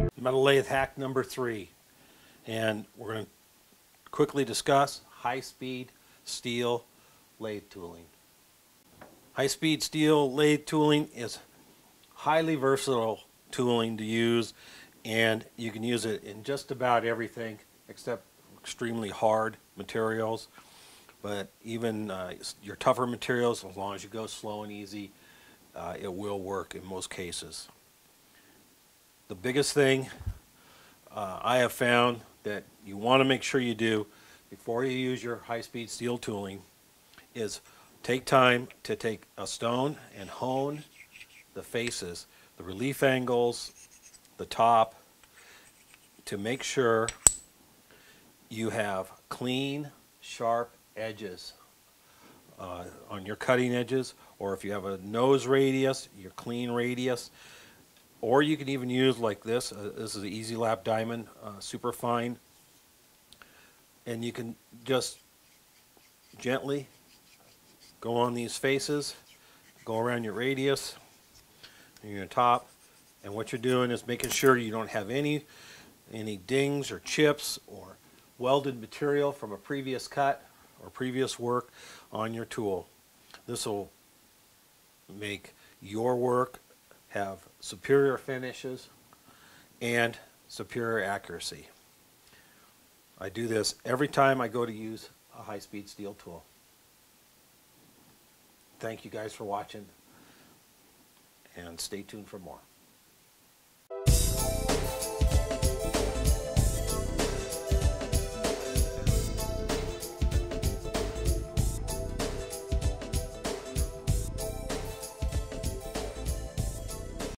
Metal lathe hack number 3, and we're going to quickly discuss high-speed steel lathe tooling. High-speed steel lathe tooling is highly versatile tooling to use, and you can use it in just about everything except extremely hard materials. But even your tougher materials, as long as you go slow and easy, it will work in most cases. The biggest thing I have found that you want to make sure you do before you use your high-speed steel tooling is take time to take a stone and hone the faces, the relief angles, the top, to make sure you have clean, sharp edges on your cutting edges, or if you have a nose radius, your clean radius. Or you can even use like this. This is an Easy Lap Diamond, super fine. And you can just gently go on these faces, go around your radius and your top. And what you're doing is making sure you don't have any dings or chips or welded material from a previous cut or previous work on your tool. This will make your work have superior finishes and superior accuracy. I do this every time I go to use a high-speed steel tool. Thank you guys for watching, and stay tuned for more.